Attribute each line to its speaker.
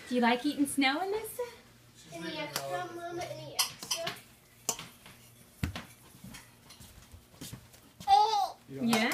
Speaker 1: Do you like eating snow, Alyssa?
Speaker 2: Any extra, Mama? Any extra?
Speaker 1: Yeah.